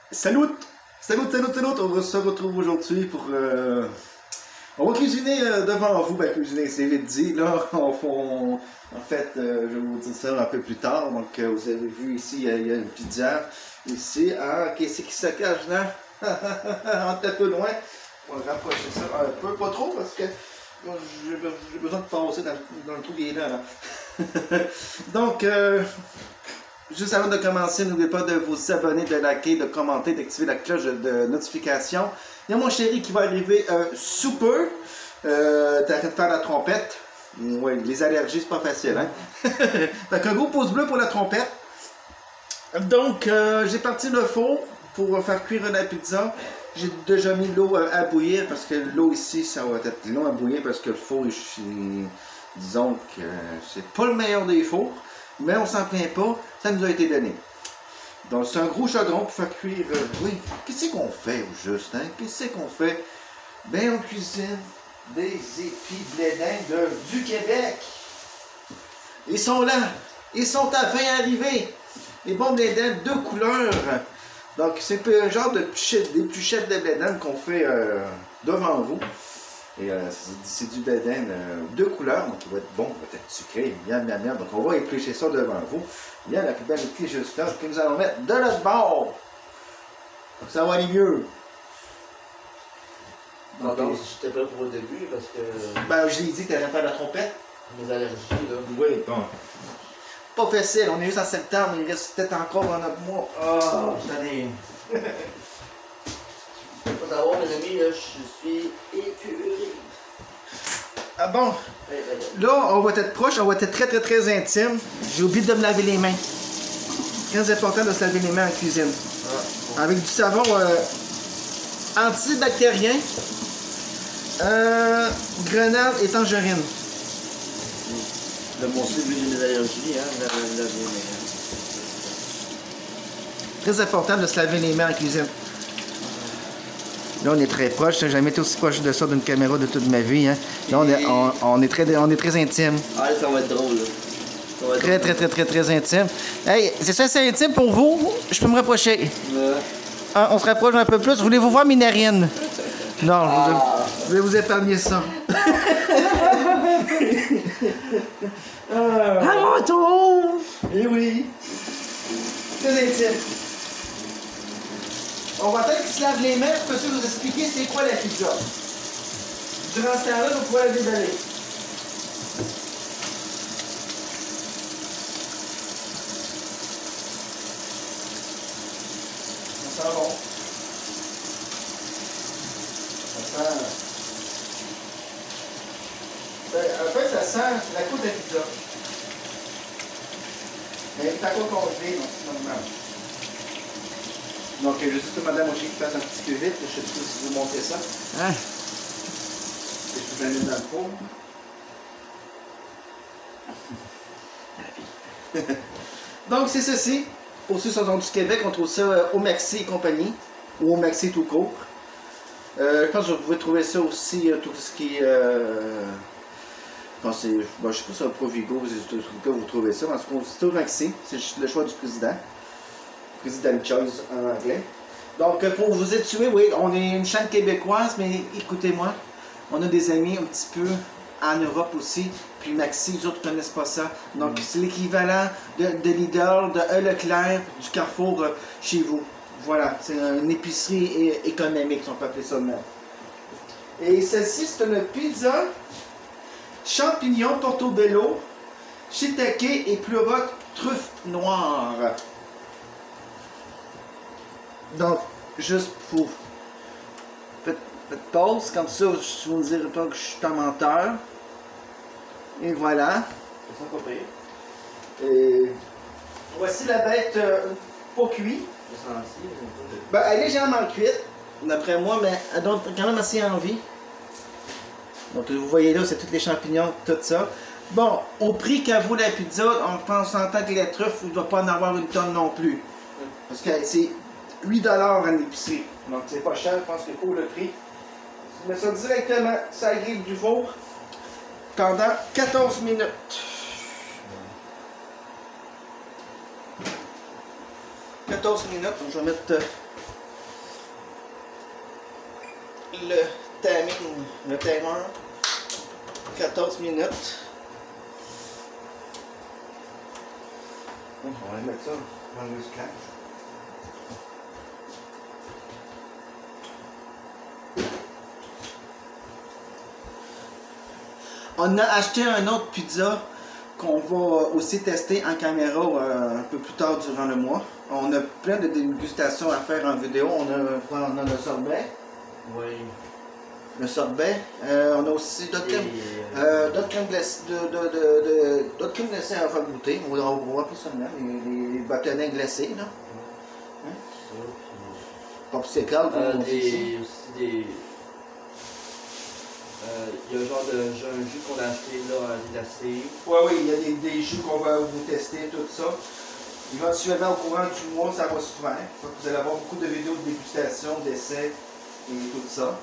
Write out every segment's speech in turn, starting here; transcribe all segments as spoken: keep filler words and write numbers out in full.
Salut! Salut, salut, salut! On se retrouve aujourd'hui pour... Euh... On va cuisiner euh, devant vous. Ben, cuisiner, c'est vite dit. Là, on, on, en fait, euh, je vais vous dire ça un peu plus tard. Donc, euh, vous avez vu ici, il y, y a une pizza. Ici, ah, qu'est-ce qui se cache là? Un petit peu loin. On va rapprocher ça un peu, pas trop, parce que j'ai besoin de passer dans, dans le trou qui est là. là. Donc, euh, juste avant de commencer, n'oubliez pas de vous abonner, de liker, de commenter, d'activer la cloche de notification. Il y a mon chéri qui va arriver euh, sous peu. Euh, T'as arrêté de faire la trompette. Oui, les allergies, c'est pas facile, hein? Fait qu'un gros pouce bleu pour la trompette. Donc, euh, j'ai parti le four pour faire cuire la pizza. J'ai déjà mis l'eau à bouillir parce que l'eau ici, ça va être long à bouillir parce que le four, je, disons que c'est pas le meilleur des fours. Mais on s'en plaint pas, ça nous a été donné. Donc c'est un gros chaudron pour faire cuire... Euh, oui, qu'est-ce qu'on fait au juste, hein? Qu'est-ce qu'on fait? Ben on cuisine des épis blé d'Inde du Québec. Ils sont là, ils sont enfin arrivés. Les bons blé d'Inde de couleurs. Donc c'est un genre de d'épluchettes de blé d'Inde qu'on fait euh, devant vous. Et euh, c'est du blé d'Inde euh, de couleurs, donc il va être bon, il va être sucré, miam, miam, miam. Donc on va éplucher ça devant vous. Il y a la plus belle qui est juste là, que nous allons mettre de notre bord. Donc ça va aller mieux. Donc, donc j'étais prêt pour le début parce que... Ben je l'ai dit que tu allais faire la trompette. Mes allergies, là. Oui, bon. Pas facile, on est juste en septembre, il reste peut-être encore dans notre mois. Ah, oh, j'allais... Faut savoir, mes amis, là, je suis écœuré. Ah bon? Là, on va être proche, on va être très très très intime. J'ai oublié de me laver les mains. Très important de se laver les mains en cuisine. Ah, bon. Avec du savon euh, antibactérien, euh, grenade et tangerine. Le bon suivi de mes allergies, hein, laver les mains. Très important de se laver les mains en cuisine. Là, on est très proche. J'ai jamais été aussi proche de ça d'une caméra de toute ma vie. Hein. Là, on est, on, on est très, on est très intime. Ah, ça va être drôle. Là. Ça va être très, drôle. très, très, très, très intime. Hey, c'est ça, c'est intime pour vous? Je peux me rapprocher. Ouais. Ah, on se rapproche un peu plus. Voulez-vous voir mes narines? Non, ah. je vais vous épargner ça. ah. À mon tour! Eh oui. Très intime. On va peut-être qu'ils se lavent les mains pour que je vous expliquer c'est quoi la pizza. Durant ce temps-là, vous pouvez la déballer. Ça sent bon. Ça sent... En fait, ça sent la croûte de pizza. Mais elle est encore congelée, donc c'est normal. Donc, je vais juste demander à mon chien qu'il fasse un petit peu vite. Je ne sais pas si vous montrez ça. Hein? Je vais le mettre dans le four. Donc, c'est ceci. Pour ceux qui sont du Québec, on trouve ça au Maxi et compagnie. Ou au Maxi tout court. Euh, je pense que vous pouvez trouver ça aussi, tout ce qui est... Euh, je pense que c'est... Bon, je sais pas si c'est un Provigo, c'est tout cas vous trouvez ça. En tout cas, c'est au Maxi. C'est le choix du président. President Choice en anglais. Donc, pour vous étuer, oui, on est une chaîne québécoise, mais écoutez-moi, on a des amis un petit peu en Europe aussi, puis Maxi, les autres ne connaissent pas ça. Donc, c'est l'équivalent de, de Lidl, de E. Leclerc, du Carrefour euh, chez vous. Voilà, c'est une épicerie économique, si on peut appeler ça de même. Et celle-ci, c'est une pizza champignons portobello, shiitake et pleurote truffe noire. Donc, juste pour... Faites, faites pause, comme ça, je ne vous dirai pas que je suis un menteur. Et voilà. Et voici la bête euh, pas cuite. Ben, elle est légèrement cuite, d'après moi, mais elle donne quand même assez envie. Donc, vous voyez là, c'est tous les champignons, tout ça. Bon, au prix qu'à vous la pizza, on pense en tant que les truffes, il ne doit pas en avoir une tonne non plus. Parce que c'est huit dollars en épicerie. Donc c'est pas cher, je pense que pour le prix. Je mets ça directement, ça grille du four pendant quatorze minutes. quatorze minutes, je vais mettre le timing, le timer. quatorze minutes. On va mettre ça dans le scan. On a acheté un autre pizza qu'on va aussi tester en caméra euh, un peu plus tard durant le mois. On a plein de dégustations à faire en vidéo. On a, on a le sorbet. Oui. Le sorbet. Euh, on a aussi d'autres crèmes, euh, d'autres crèmes glacées, de, de, de, de, d'autres crèmes glacées à faire goûter. On va, on va appeler ça de même, les, les bâtonnets glacés, là. Hein? Popsicle, comme Euh, on dit ici. des, aussi des. Euh, il y a un genre de jus, un jus qu'on a acheté là, glacé. Oui, oui, il y a des, des jus qu'on va vous tester, tout ça. Éventuellement, au courant du mois, ça va se faire. Vous allez avoir beaucoup de vidéos de dégustation, d'essais et tout ça.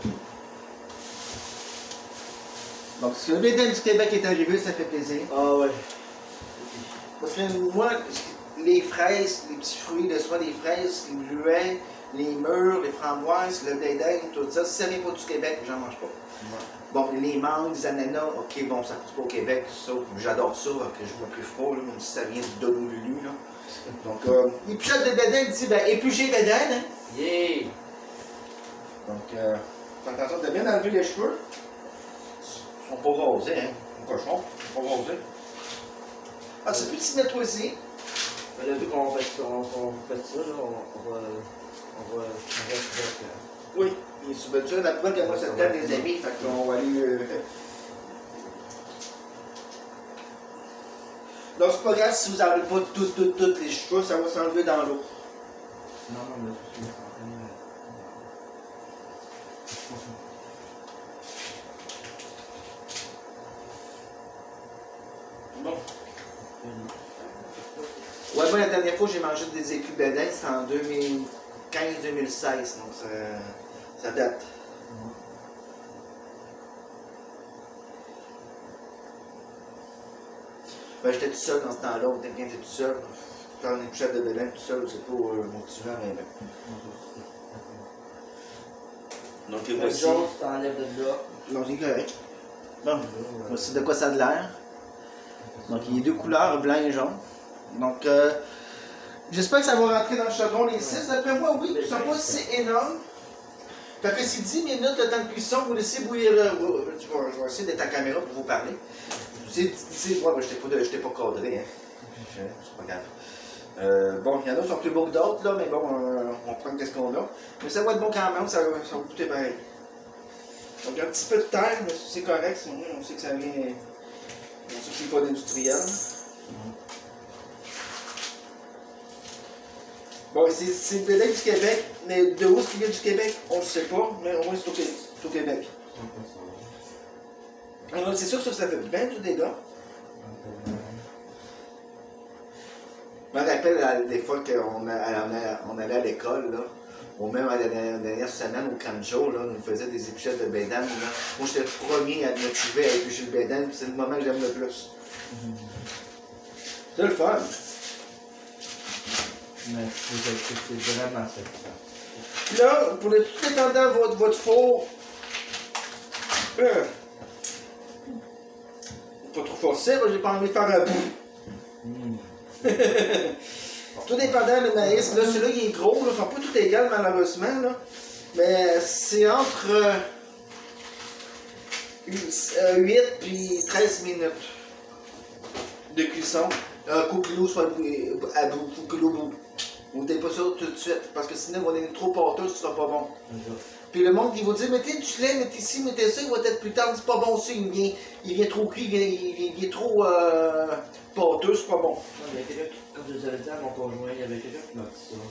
Donc, si le Bédène du Québec est arrivé, ça fait plaisir. Ah ouais. Parce que moi, les fraises, les petits fruits, le soir des fraises, les bleuets, les mûres, les framboises, le Bédène, tout ça, si ça vient pas du Québec, j'en mange pas. Ouais. Bon, les mangues, les ananas, ok, bon, ça pousse pas au Québec, tout ça. J'adore ça, que je me prive pas, là, même si ça vient du Donolulu, là. Donc, euh, épluchette de Bédène, dit, ben, éplucher Bédène, hein. Yeah! Donc, euh, fais attention de bien enlever les cheveux. Ils sont pas rasés, hein. Les cochons, ils sont pas rasés. Ah, c'est plus petit nettoyer aussi. On a vu qu'on fait, on, on fait ça, là, on, on va. On va. On va faire. Oui, bien sûr. Ben, tu sais, la preuve qu'à moi, ça tente des amis, fait qu'on va aller. Euh... Donc, c'est pas grave si vous n'enlevez pas tous tout, tout les cheveux, ça va s'enlever dans l'eau. Non, non, mais je suis en train de. Bon. Ouais, moi, la dernière fois, j'ai mangé des écus Bédin, c'était en deux mille quinze deux mille seize, donc ça, ça date. Ben, j'étais tout seul dans ce temps-là, on était bien tout seul. Quand on est chef de Bédin tout seul, c'est pas euh, motivant, mais ben. Donc, Le voici. jaune, tu t'enlèves de là. Non, c'est correct. Bon, voici de quoi ça a de l'air. Donc, il y a deux couleurs, blanc et jaune. Donc, euh, j'espère que ça va rentrer dans le chaudron les six. D'après moi, oui, ils ne sont pas si énormes. Fait que c'est dix minutes le temps de cuisson, vous laissez bouillir. Euh, je, vais, je vais essayer d'être à caméra pour vous parler. C'est. Ouais, ben, je n'étais pas, pas cadré, hein. C'est pas grave. Euh, bon, il y en a qui sont plus beaux que d'autres, là, mais bon, euh, on prend qu'est-ce qu'on a. Mais ça va être bon quand même, ça, ça va goûter pareil. Donc, un petit peu de terre, mais c'est correct, on sait que ça vient. On s'occupe pas d'industriel. Bon, c'est le Bédin du Québec, mais de où est-ce qu'il vient du Québec, on ne le sait pas, mais au moins c'est au, au Québec. C'est sûr que ça, ça fait bien du dégât. Je me rappelle à, des fois qu'on on allait à l'école, là, ou même à la dernière semaine au Canjo, là, on nous faisait des épluchettes de bédane. Moi, j'étais le premier à me motiver à éplucher le bédane, puis c'est le moment que j'aime le plus. C'est le fun. Mais c'est vraiment ça. Là, pour le tout dépendant de votre, votre four, euh, pas trop forcé, j'ai pas envie de faire un bout. Mm. Tout dépendant le maïs. Là, celui-là, il est gros. Là. Ils sont pas tous égaux, malheureusement. Là. Mais c'est entre euh, huit et treize minutes de cuisson. Un coup que l'eau soit à bout, faut que l'eau bout. Vous ne pas ça tout de suite, parce que sinon, on est trop pâteux, ce sera pas bon. Mm-hmm. Puis le monde, il va dire, mettez du lait, mettez ci, mettez ça, il va être plus tard, c'est pas bon ça, il vient, il vient trop cuit, il vient, il, il vient trop euh, pâteux, c'est pas bon. Il y a quelqu'un, comme je vous avais dit à mon conjoint, il y avait quelqu'un qui m'a dit ça.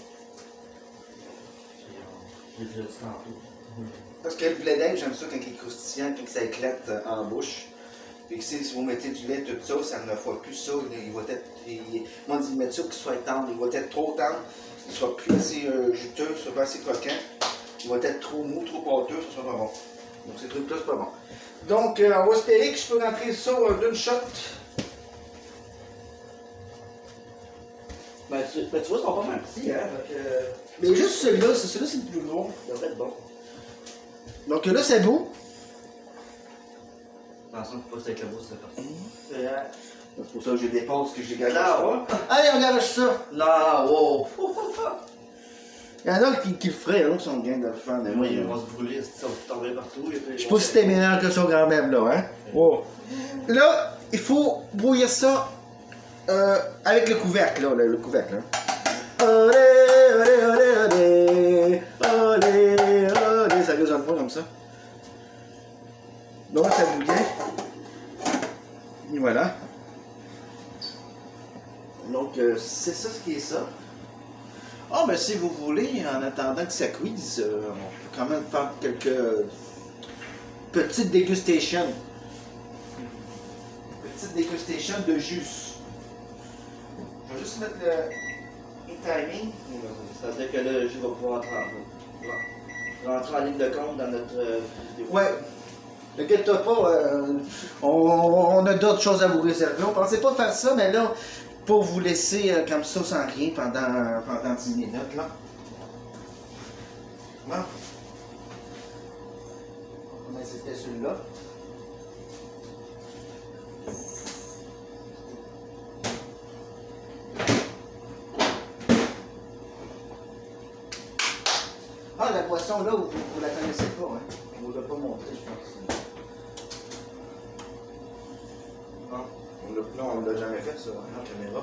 J'ai déjà dit tantôt. Parce que le blé d'Inde, j'aime ça quand il est croustillant, quand ça éclate en bouche. Puis si vous mettez du lait, tout ça, ça ne fera plus ça. Il va être. Il, moi, je dis mettre ça pour qu'il soit tendre. Il va être trop tendre. Il ne sera plus assez euh, juteux, il ne sera pas assez croquant. Il va être trop mou, trop pâteux, ça ne sera pas bon. Donc ces trucs-là, c'est pas bon. Donc, euh, on va espérer que je peux rentrer ça euh, d'une shot. Ben, tu, ben, tu vois, ils sont pas mal petits, hein. Donc, euh... Mais juste celui-là, celui-là, c'est le plus gros. Ça devrait être bon. Donc là, c'est beau. Attention, faut pas que c'est beau, c'est parti. C'est pour ça que je dépose, que je dégage. Là, ouais. Allez, on garage ça. Là, wow. Il y en a qui, qui le feraient, là, qui sont bien de le faire. Mais Moi, moi, ils vont se brûler, ça va tomber partout. je sais pas si t'es meilleur que son grand-mère, là, hein. Oh. Là, il faut brouiller ça euh, avec le couvercle, là, le, le couvercle, là. Olé, olé, olé, olé, olé, olé, ça résonne pas comme ça. Donc, ça bouillait. Et voilà. Donc, euh, c'est ça ce qui est ça. Ah, mais si vous voulez, en attendant que ça cuise, euh, on peut quand même faire quelques petites dégustations. Petite dégustation de jus. Je vais juste mettre le timing. C'est-à-dire que là, je vais pouvoir entrer en, rentrer en ligne de compte dans notre euh, vidéo. Ouais. Ne inquiète-toi pas, euh, on, on a d'autres choses à vous réserver. On pensait pas faire ça, mais là, pour vous laisser euh, comme ça sans rien pendant, pendant dix minutes, là. Bon. On va essayer celui-là. Ah, la boisson là, vous, vous la connaissez pas, hein? On vous l'a pas montré, je pense. Non, on l'a, non, on l'a jamais fait sur la caméra.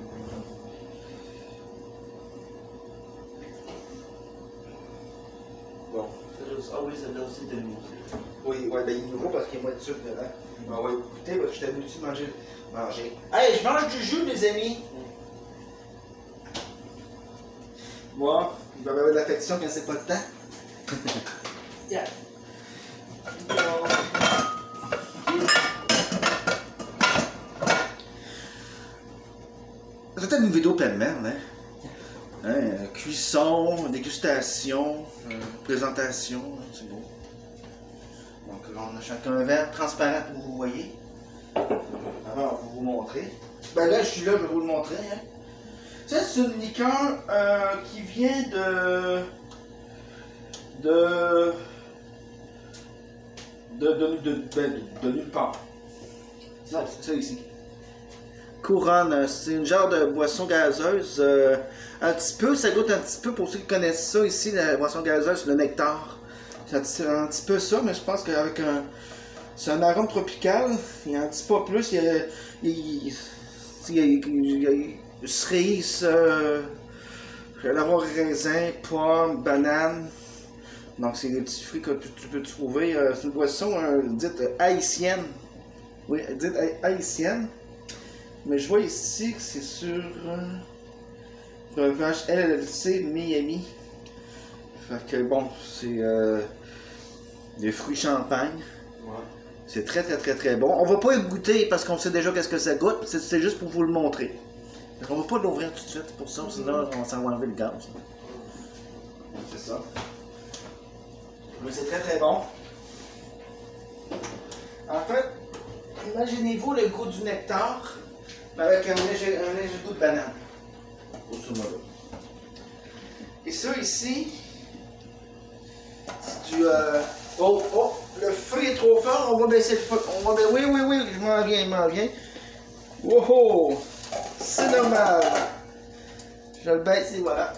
Bon. Ah oui, celle-là aussi de nouveau. Oui, ouais, ben il est nouveau parce qu'il y a moins de sucre dedans. Ben, on va écouter parce que je suis habitué de manger. manger. Hey, je mange du jus, les amis! Moi, il va y avoir de l'affection quand c'est pas le temps. Yeah. C'est peut-être une vidéo pêle-mêle, hein? Hein, cuisson, dégustation, euh, présentation, hein, c'est beau. Donc là, on a chacun un verre transparent pour vous voyez. Alors, pour vous montrer. Ben là, je suis là, je vais vous le montrer. Hein. Ça, c'est une liqueur euh, qui vient de... de... de, de, de, de, de, de nulle part. Ça, c'est ça ici. Couronne, c'est une genre de boisson gazeuse. Euh, un petit peu, ça goûte un petit peu, pour ceux qui connaissent ça ici, la boisson gazeuse, le nectar. C'est un petit peu ça, mais je pense qu'avec un... c'est un arôme tropical, il y a un petit peu plus, il y a... il, il, il, il, il, il cerise, euh, je vais avoir raisin, pomme, banane. Donc c'est des petits fruits que tu, tu peux trouver. Euh, c'est une boisson euh, dite haïtienne. Oui, dite haïtienne. Mais je vois ici que c'est sur euh, breuvage L L C Miami. Fait que bon, c'est euh, des fruits champagne. Ouais. C'est très très très très bon. On va pas y goûter parce qu'on sait déjà qu'est-ce que ça goûte. C'est juste pour vous le montrer. On va pas l'ouvrir tout de suite pour ça, sinon on s'en va enlever le gaz. C'est ça. Mais c'est très très bon. En fait, imaginez-vous le goût du nectar. Avec un léger, un léger goût de banane. Grosso modo. Et ça ici, c'est du. Euh... Oh, oh, le feu est trop fort, on va baisser le feu. On va baisser. Oui, oui, oui, je m'en viens, je m'en viens. Wow, oh, c'est normal. Je le baisse et voilà.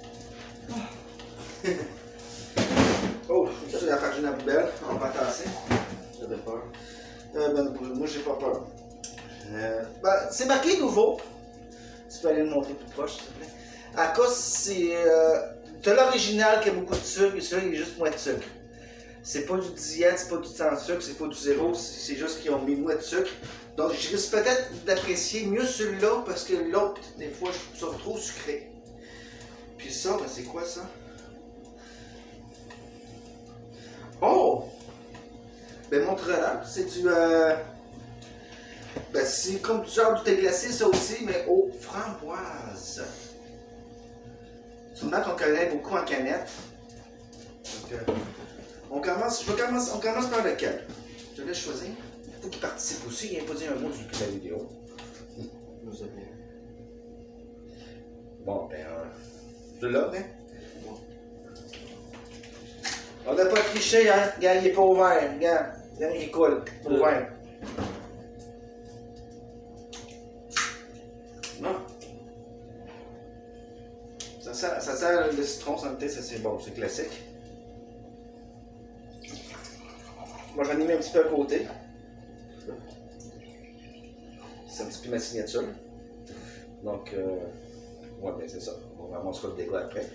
Oh, ça c'est la farine à la poubelle, on va tasser. J'avais peur. Euh, ben, moi j'ai pas peur. Euh, ben, c'est marqué nouveau. Tu peux aller le montrer plus proche, s'il te plaît. À cause, c'est. Euh, T'as l'original qui a beaucoup de sucre et celui-là, il est juste moins de sucre. C'est pas du diète, c'est pas du sans sucre, c'est pas du zéro, c'est juste qu'ils ont mis moins de sucre. Donc, je risque peut-être d'apprécier mieux celui-là parce que l'autre, des fois, je trouve ça trop sucré. Puis ça, ben, c'est quoi ça? Oh! Ben, montre-la. C'est du. Euh... Ben, c'est comme du genre du thé glacé, ça aussi, mais aux framboises. Sûrement qu'on connaît beaucoup en canette. Donc, euh, on, commence, je vais commencer, on commence par lequel? Je te laisse choisir. Il faut qu'il participe aussi, il n'a pas dit un mot depuis la vidéo. Vous avez. Bon, ben, euh, celui-là, ben. On n'a pas triché, hein? Regarde, il est pas ouvert. Regarde, regarde, il coule. C'est Euh. ouvert. Non. Ça sent, ça sent le citron sans le thé, ça c'est bon, c'est classique. Moi j'en ai mis un petit peu à côté. C'est un petit peu ma signature. Donc, euh, ouais, ben c'est ça. On ramassera le dégoût après.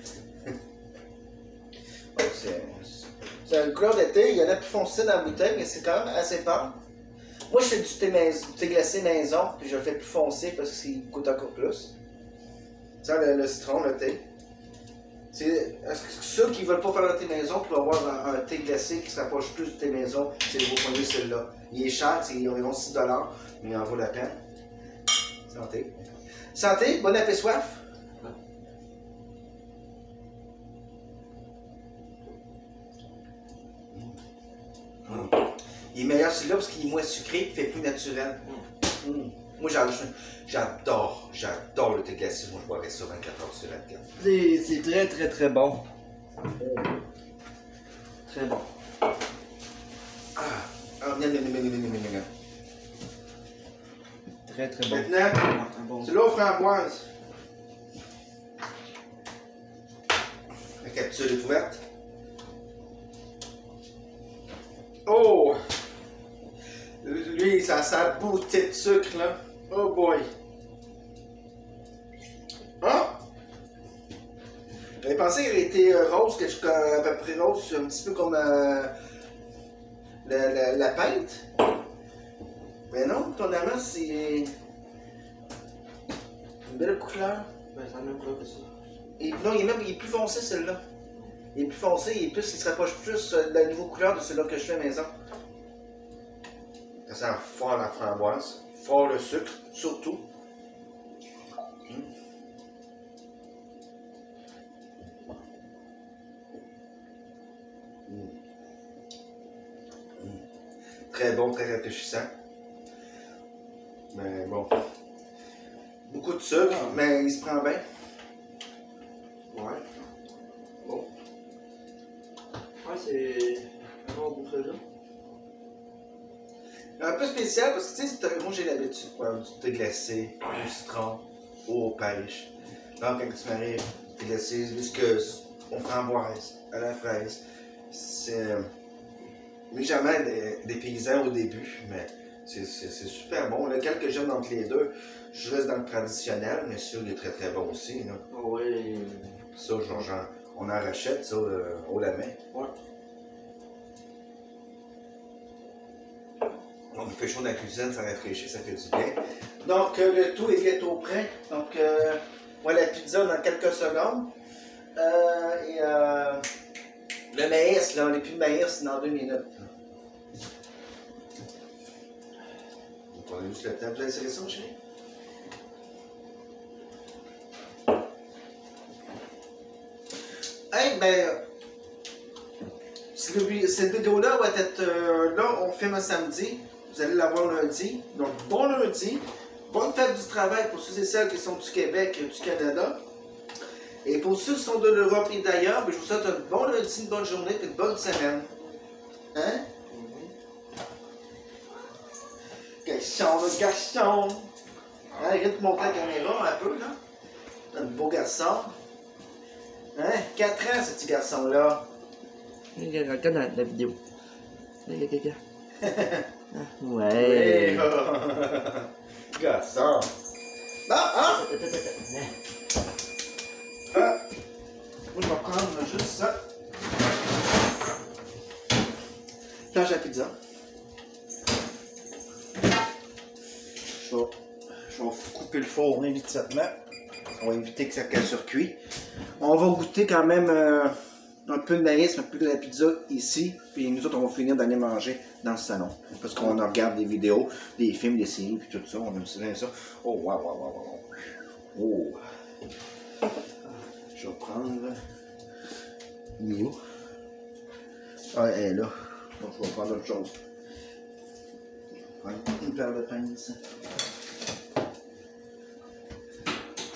C'est une couleur de thé, il y en a plus foncé dans la bouteille, mais c'est quand même assez pâle. Moi, je fais du thé, maison, du thé glacé maison, puis je le fais plus foncé parce qu'il coûte encore plus. Tu sais, le, le citron, le thé. C'est ceux qui ne veulent pas faire le thé maison pour avoir un, un thé glacé qui s'approche plus du thé maison, c'est vous prenez celui-là. Il est cher, c'est environ six dollars, mais il en vaut la peine. Santé. Santé, bon appétit soif. Mmh. Il est meilleur celui-là parce qu'il est moins sucré, il fait plus naturel. Mmh. Mmh. Moi j'adore, j'adore le thé glacé. Moi je boirais ça vingt-quatre heures sur vingt-quatre. C'est très très très bon. Très bon. Ah, ah, miam, miam, miam, miam, miam, miam. Très très bon. Maintenant, bon. c'est l'eau framboise. La capsule est ouverte. Oh! Lui, ça sent bouteille de sucre, là. Oh boy! Ah! J'avais pensé qu'il était rose, que je, à peu près rose, un petit peu comme euh, la, la, la pinte. Mais non, ton amant, c'est une belle couleur. Ben, c'est la même couleur que ça. Et non, il est même il est plus foncé, celui-là. Il est plus foncé, il, est plus, il se rapproche plus de la niveau couleur de celui-là que je fais à la maison. Ça sent fort la framboise, fort le sucre, surtout. Mmh. Mmh. Mmh. Très bon, très rafraîchissant. Mais bon. Beaucoup de sucre, ah. Mais il se prend bien. Ouais. Bon. Ouais, c'est un bon goût là. Un peu spécial parce que tu sais, moi j'ai l'habitude de boire du thé glacé, au citron, aux pêches. Donc quand tu m'arrives, thé glacé, visqueuse, aux framboises, à la fraise. C'est légèrement des, des paysans au début, mais c'est super bon. Lequel que j'aime entre les deux, je reste dans le traditionnel, mais celui il est très très bon aussi. Là. Oh oui. Ça, genre, genre, on en rachète ça euh, haut la main. Ouais. On fait chaud dans la cuisine, ça rafraîchit, ça fait du bien. Donc, euh, le tout est bientôt prêt. Donc, euh, voilà la pizza dans quelques secondes. Euh, et euh, le maïs, là, on n'est plus de maïs, c'est dans deux minutes. Donc, on a juste le temps. Vous allez serrer ça, chérie? Hey, ben, cette vidéo-là va être euh, là, on filme un samedi. Vous allez la voir lundi. Donc, bon lundi. Bonne fête du travail pour ceux et celles qui sont du Québec et du Canada. Et pour ceux qui sont de l'Europe et d'ailleurs, je vous souhaite un bon lundi, une bonne journée et une bonne semaine. Hein? Garçon, le garçon! Hein, il vient de montrer la caméra un peu, là. Un beau garçon. Hein? quatre ans, ce petit garçon-là. Regarde dans la vidéo. Regarde, regarde. Ah, ouais. Ouais. Garçon. Ah, ah. Ah. Moi, je vais prendre juste ça. Planche à pizza. Je vais, je vais couper le four immédiatement. On va éviter que ça casse sur cuit. On va goûter quand même euh, un peu de maïs, un peu de la pizza ici. Puis nous autres, on va finir d'aller manger dans le salon. Parce qu'on regarde des vidéos, des films, des séries, puis tout ça. On aime bien ça. Oh, waouh, waouh, waouh, waouh. Oh. Je vais prendre... Mio. Ah, elle est là. Donc, je vais prendre autre chose. Je vais prendre une paire de pinces.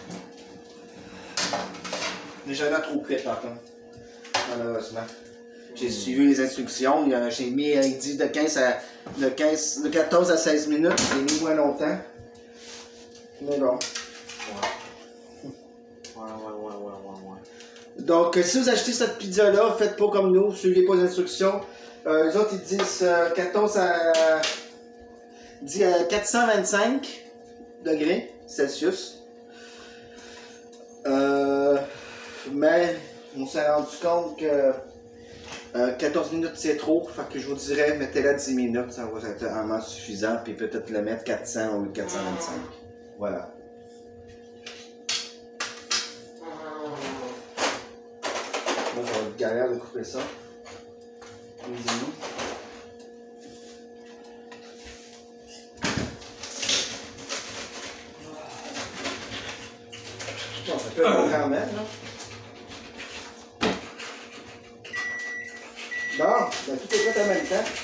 Déjà là trop près par contre. Malheureusement. J'ai suivi les instructions. J'ai mis, il dit de quinze à de quinze, de quatorze à seize minutes. J'ai mis moins longtemps. Mais bon. Ouais. Ouais, ouais, ouais, ouais, ouais, ouais. Donc, si vous achetez cette pizza-là, faites pas comme nous, suivez pas les instructions. Euh, les autres, ils disent euh, quatorze à, dit à quatre cent vingt-cinq degrés Celsius. Euh, mais on s'est rendu compte que euh, quatorze minutes c'est trop, fait que je vous dirais mettez-la dix minutes, ça va être vraiment suffisant, puis peut-être le mettre quatre cents au lieu de quatre cent vingt-cinq. Voilà. Moi, ça va être galère de couper ça. Excusez-nous. Bon, ça peut être quand même, là. Bon, ben, tout est fait en même temps.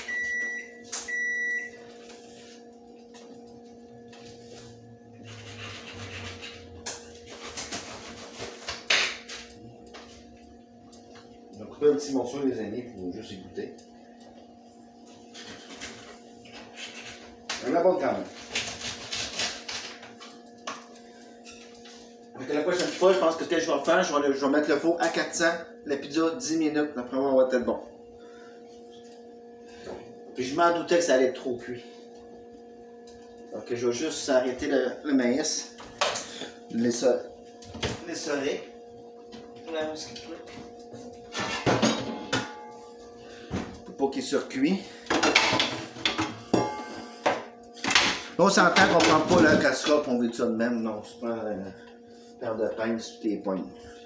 On va couper un petit morceau, les amis, pour juste y goûter. On la bonne quand même. Donc la prochaine fois, je pense que ce que je vais faire, je vais, le, je vais mettre le four à quatre cents, la pizza dix minutes, après on va être bon. Puis je m'en doutais que ça allait être trop cuit. Donc je vais juste arrêter le, le maïs, les l'essorer. Pour pas qu'il surcuit. On s'entend qu'on prend pas la casserole pour on veut ça de même, non, c'est pas une paire de pain sur tes poignes.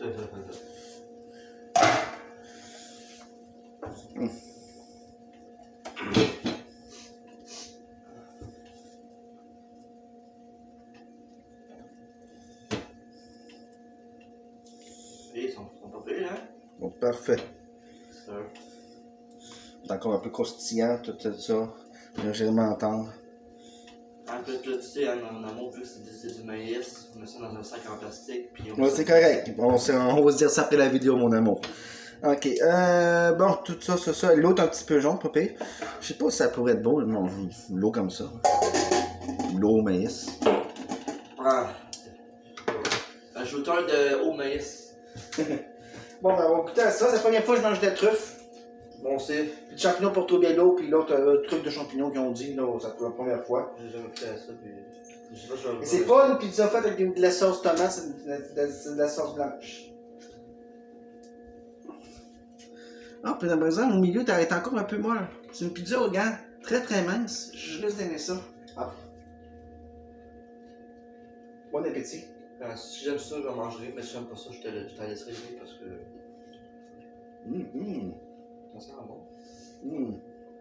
Hum. Ils sont, sont pas payés, hein? Bon, parfait. C'est sûr. C'est encore un peu croustillant, tout ça. J'ai vraiment entendre. En fait, là, tu sais, en amour, vu que c'est du maïs, on met ça dans un sac en plastique. Puis on Ouais, c'est correct. On, on va se dire ça après la vidéo, mon amour. Ok, euh, bon, tout ça, ça, ça. L'autre un petit peu jaune, pas pire. Je sais pas si ça pourrait être beau, non, l'eau comme ça. L'eau au maïs. Ah. Un shooter de haut maïs. Bon, ben, on va goûter à ça. C'est la première fois que je mange des truffes. Bon, c'est des champignons Portobello, puis l'autre euh, truc de champignons qu'ils ont dit, là, c'est la première fois. J'ai jamais goûté à ça, puis. Je sais pas, je vais. Mais c'est pas une pizza faite avec de la sauce tomate, c'est de, de, de la sauce blanche. Ah, puis par exemple, au milieu, t'arrêtes encore un peu molle. C'est une pizza au gars, très très mince. Je laisse d'aimer ça. Ah. Bon appétit. Ben, si j'aime ça, j'en mangerai, mais si j'aime pas ça, je te, je te laisserai parce que. Hum, hum. Ça sent bon. Hum.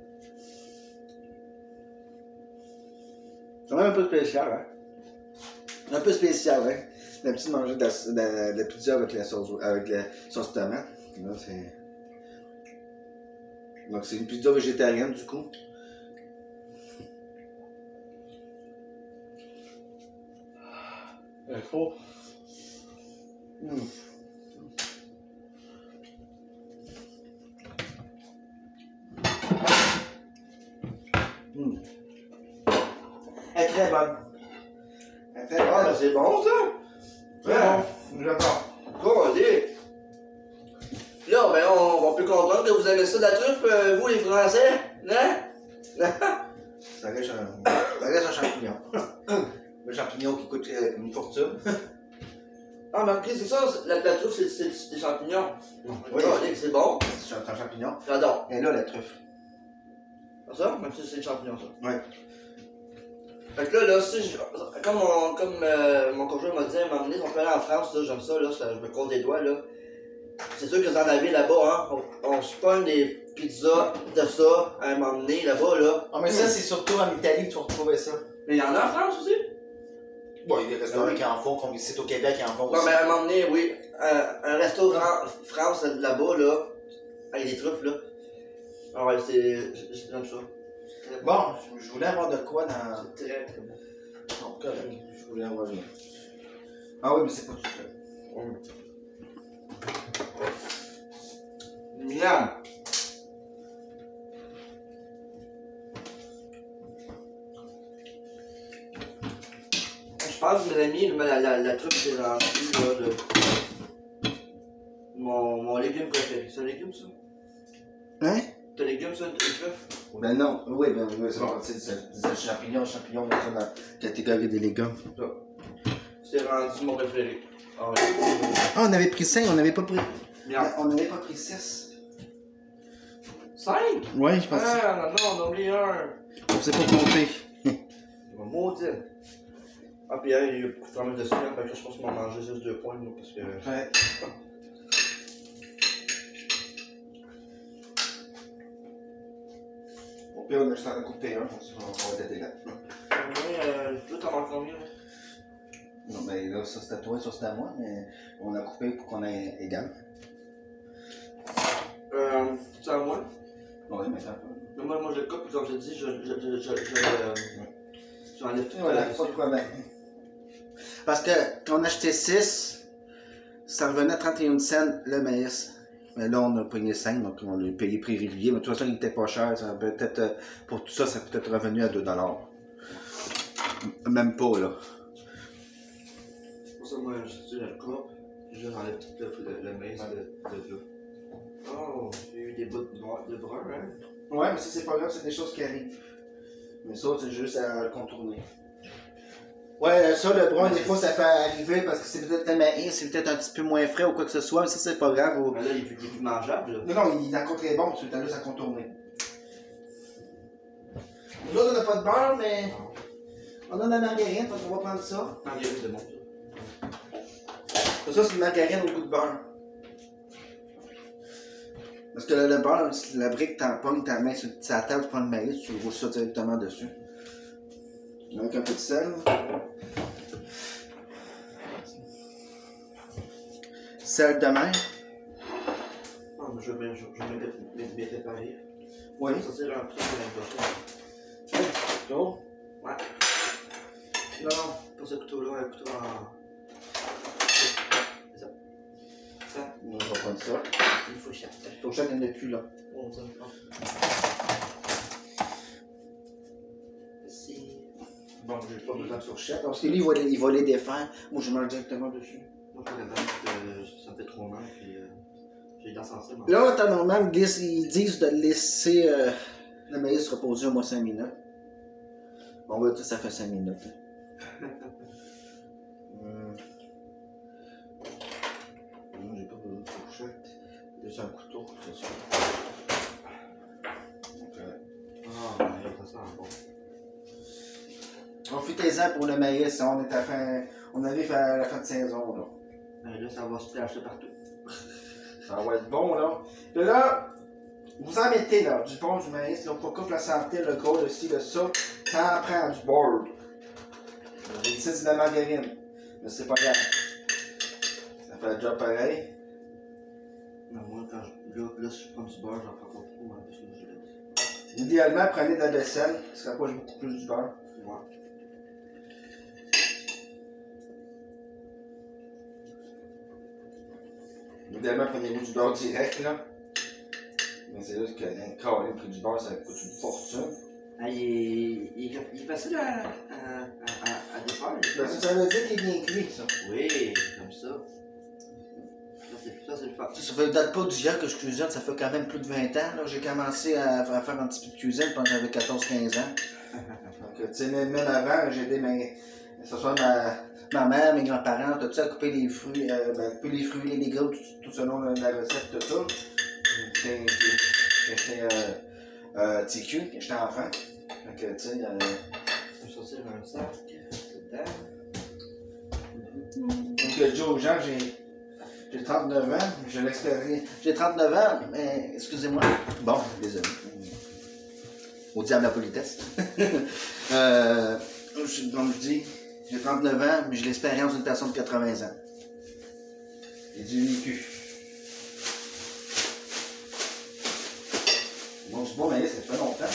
C'est même un peu spécial, hein? Un peu spécial, hein? D'habitude, manger de la, de, de la pizza avec la sauce, avec la sauce tomate. Là, c'est. Donc, c'est une pizza végétarienne, du coup. Un faux. Hum. Hum. Elle est très bonne. Elle est très bonne. Ah, ben c'est bon ça! Très bon. J'adore. Quoi, vas-y! Là, ben, on, on peut comprendre que vous aimez ça de la truffe, euh, vous les Français, hein? Ça reste un, ça reste un champignon. Le champignon qui coûte euh, une fortune. Ah, mais ok, c'est ça, la, la truffe, c'est, c'est, c'est des champignons. Oui. Ah, c'est bon, C'est un champignon. j'adore. Et là, la truffe. C'est ça? Même si c'est des champignons, ça. Ouais. Fait que là, là, si je, comme mon, comme, euh, mon conjoint m'a dit à un moment donné, on peut aller en France, là, j'aime ça, là, ça, je me compte les doigts, là. C'est sûr que vous en avez là-bas, hein. On, on se pogne des pizzas de ça à un moment donné, là-bas, là. Ah, mais ça, c'est surtout en Italie que tu vas retrouver ça. Mais il y en a en France aussi? Bon, il y a des restaurants qui en font, comme ici au Québec, qui en font Non, aussi. mais à un moment donné, oui. Un, un resto Fran- France là-bas, là, avec des truffes, là. Ah ouais, c'est. J'aime ça. Bon, je voulais avoir de quoi dans. C'est très très bon. Non, correct. Je voulais avoir rien. Ah oui, mais c'est pas tout ça. Miam! pense que mes amis, le, la, la, la truc c'est rendu là de. Mon, mon légume préféré. C'est un légume ça? Hein? C'est un légume ça, une truffe? Ben non, oui, ben oui, c'est bon, c'est des champignons, champignons, mais ça dans la catégorie des légumes. Ça. C'est rendu mon préféré. Ah, ouais. Ah, on avait pris cinq, on n'avait pas pris. Bien. On n'avait pas pris six. cinq? Ouais, je pense. Ah, non, non, on a oublié un. On sait pas compter. On va maudit. Ah, puis hier, il y a eu beaucoup de fromage dessus, hein, fait que je pense qu'on va manger juste deux points, moi, parce que. Ouais. Au pire, on a juste à en couper un, on va t'aider là. Ouais, euh, toi, t'en manques combien, là? Non, ben là, ça c'était à toi, ça c'était à moi, mais on a coupé pour qu'on ait égal. Euh, c'est à moi? Ouais, mais ça Mais moi, moi, je le coupe, puis comme je te dis, je. je. je. je. je. Euh, j'enlève tout. voilà, pas de problème. Parce que quand on achetait six, ça revenait à trente et un cents le maïs. Mais là, on a payé cinq, donc on l'a payé prix régulier. Mais de toute façon, il était pas cher. Ça peut-être, euh, pour tout ça, ça peut être revenu à deux dollars. Même pas, là. Pour ça, moi, je, je le coupe, puis je j'enlève tout le, le, le maïs de, de là. Oh, j'ai eu des bouts de, noir, de brun, hein? Ouais, mais ça, c'est pas grave, c'est des choses qui arrivent. Mais ça, c'est juste à contourner. Ouais, ça, le brun, des fois, ça peut arriver parce que c'est peut-être le maïs, c'est peut-être un petit peu moins frais ou quoi que ce soit, mais ça, c'est pas grave. Ou... Mais là, il est plus, il est plus mangeable, là. Non, non, il est encore très bon, tu as juste à contourner. Nous autres, on n'a pas de beurre, mais on a de la margarine, donc on va prendre ça. Marguerite, c'est bon, ça. Ça, c'est une margarine au goût de beurre. Parce que le, le beurre, la brique, t'en pognes ta main sur la table, tu prends le maïs, tu roules ça directement dessus. Avec un peu de sel. Sel de mer. Ah, mais je vais bien, je, je vais bien, bien préparer. Oui. Ça, c'est un peu de Ouais, couteau. Ouais. Non, non, pas ce couteau-là, un couteau en. C'est ça. Ça, On va prendre ça. une fourchette. Ton chat, il n'y en a plus là. Bon, ça, non. Ici. Bon, j'ai pas besoin de fourchette. Parce que lui, il va, les, il va les défaire. Moi, je mange directement dessus. Moi, je regarde que ça me fait trop mal, puis euh, j'ai les dents sensibles. Là, t'as normalement, ils disent de laisser euh, le maïs reposer au moins cinq minutes. Bon, on va dire ça fait cinq minutes. hum. Non, j'ai pas besoin de fourchette. Juste un couteau, c'est ça. Donc, euh, Ah, mais ça sent bon. profitez-en pour le maïs, on est à fin. On arrive à la fin de saison là. Et là, ça va se splasher partout. Ça va être bon là. Et là, vous en mettez là, du bon, du maïs, là, pour que la santé, le gros, le ci, le ça, ça en prend du board. Ici, c'est de la margarine. Mais c'est pas grave. Ça fait le job pareil. Mais moi, quand je, là, là, si je prends du beurre, j'en prends pas beaucoup, hein, parce que je l'ai dit. Idéalement, prenez de la vaisselle, ça rapproche beaucoup plus du beurre. Ouais. Idéalement, prenez-vous du beurre direct là. Mais c'est juste que un carré prix du beurre, ça coûte une fortune. Ah, il, est, il, est, il est facile à, à, à, à défaire. Ben, ça, ça veut dire qu'il est bien cuit, ça. Oui, comme ça. Ça, c'est le fun. Ça fait date pas d'hier que je cuisine, ça fait quand même plus de vingt ans. J'ai commencé à, à faire un petit peu de cuisine quand j'avais quatorze quinze ans. Donc, tu sais, même, même avant, j'ai aidé mes, que ce soit ma, ma mère, mes grands-parents, tout ça, à couper les fruits, euh, ben, couper les fruits, les légumes, tout, tout selon la, la recette, tout ça. Quand j'étais euh, euh, T Q, quand j'étais enfant. Donc, tu sais, euh, Je vais sortir un sac, c'est dedans. donc, je dis aux gens, j'ai. J'ai trente-neuf ans, j'ai l'expérience. J'ai trente-neuf ans, mais excusez-moi. Bon, désolé. Au diable la politesse. euh, je, comme je dis, j'ai trente-neuf ans, mais j'ai l'expérience d'une personne de quatre-vingts ans. Et du vécu. Bon, c'est bon, mais ça fait longtemps.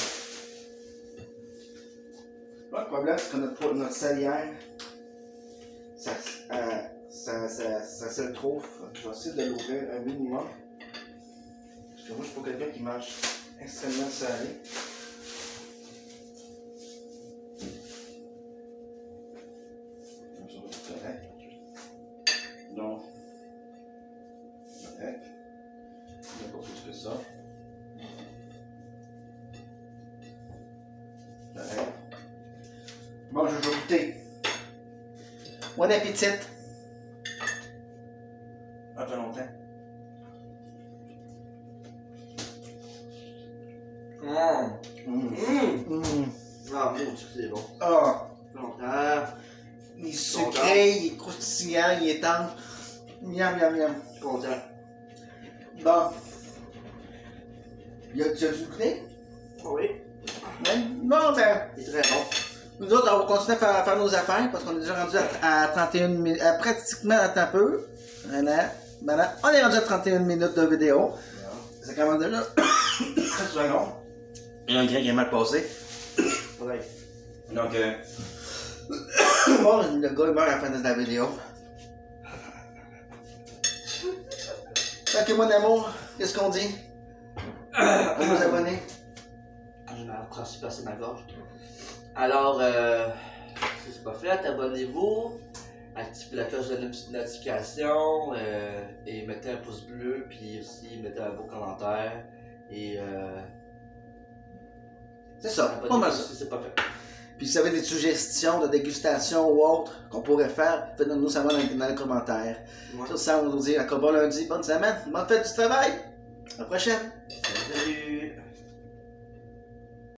Là, le problème, c'est que notre, notre salière, ça. Euh, Ça, ça, ça se trouve. Je vais essayer de l'ouvrir un minimum. Parce que moi, je suis pas quelqu'un qui mange extrêmement salé. correct. Il n'y a pas plus que ça. Correct. Bon, je vais goûter. Bon appétit! Ça fait longtemps. Mmh. Mmh. Mmh. Mmh. Ah, mon Dieu, c'est bon. Ah! Longtemps. Il est sucré, il est croustillant, il est tendre. Miam, miam, miam. Je suis content. Bon. Y a, tu as-tu goûté? Oui. Oui? Non, ben, C'est très bon. nous autres, on va continuer à faire, à faire nos affaires parce qu'on est déjà rendu à, à trente et une minutes, à pratiquement à un peu. Voilà. Voilà. On est rendu à trente et une minutes de vidéo. Ça commence déjà. trente secondes. Il y a un grain qui est mal passé. Ouais. Donc, euh... bon, le gars il meurt à la fin de la vidéo. Ok, mon amour, qu'est-ce qu'on dit? À nos abonnés. Je vais approcher passer ma gorge. Alors, euh, si c'est pas fait, abonnez-vous, activez la cloche de notification euh, et mettez un pouce bleu, puis aussi mettez un beau commentaire. Et euh, C'est ça, pas mal ça. si c'est pas fait. Puis si vous avez des suggestions de dégustation ou autres qu'on pourrait faire, faites-nous savoir dans, dans les commentaires. Ouais. Sur ça, on vous dit encore bon lundi, bonne semaine, bonne fête du travail. À la prochaine. Salut!